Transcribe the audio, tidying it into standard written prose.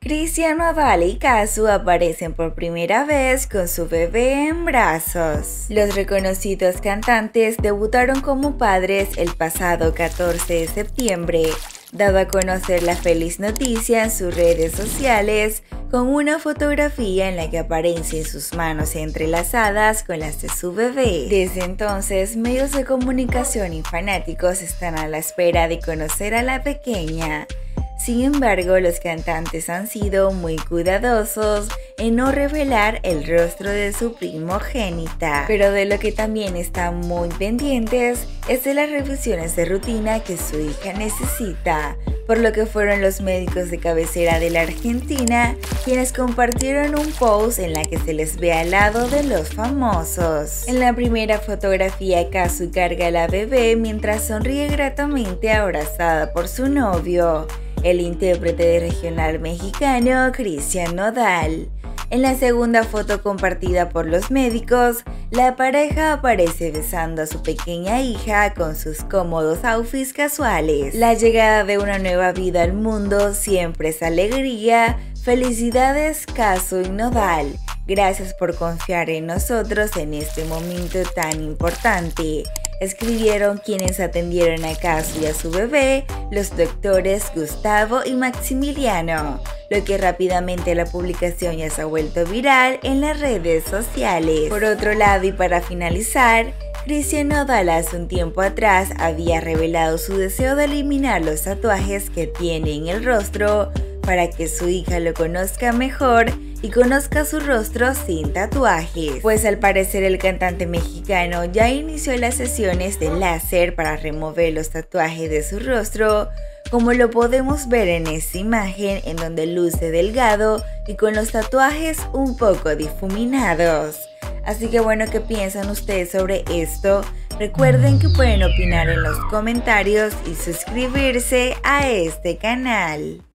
Cristian Nodal y Kazu aparecen por primera vez con su bebé en brazos. Los reconocidos cantantes debutaron como padres el pasado 14 de septiembre, dado a conocer la feliz noticia en sus redes sociales con una fotografía en la que aparecen sus manos entrelazadas con las de su bebé. Desde entonces, medios de comunicación y fanáticos están a la espera de conocer a la pequeña. Sin embargo, los cantantes han sido muy cuidadosos en no revelar el rostro de su primogénita. Pero de lo que también están muy pendientes es de las revisiones de rutina que su hija necesita, por lo que fueron los médicos de cabecera de la Argentina quienes compartieron un post en la que se les ve al lado de los famosos. En la primera fotografía, Kazu carga a la bebé mientras sonríe gratamente abrazada por su novio, el intérprete de regional mexicano Cristian Nodal. En la segunda foto compartida por los médicos, la pareja aparece besando a su pequeña hija con sus cómodos outfits casuales. La llegada de una nueva vida al mundo siempre es alegría. Felicidades, Kazu y Nodal. Gracias por confiar en nosotros en este momento tan importante, escribieron quienes atendieron a Kazu y a su bebé, los doctores Gustavo y Maximiliano, lo que rápidamente la publicación ya se ha vuelto viral en las redes sociales. Por otro lado, y para finalizar, Cristian Nodal hace un tiempo atrás había revelado su deseo de eliminar los tatuajes que tiene en el rostro para que su hija lo conozca mejor y conozca su rostro sin tatuajes, pues al parecer el cantante mexicano ya inició las sesiones de láser para remover los tatuajes de su rostro, como lo podemos ver en esta imagen en donde luce delgado y con los tatuajes un poco difuminados. Así que bueno, ¿qué piensan ustedes sobre esto? Recuerden que pueden opinar en los comentarios y suscribirse a este canal.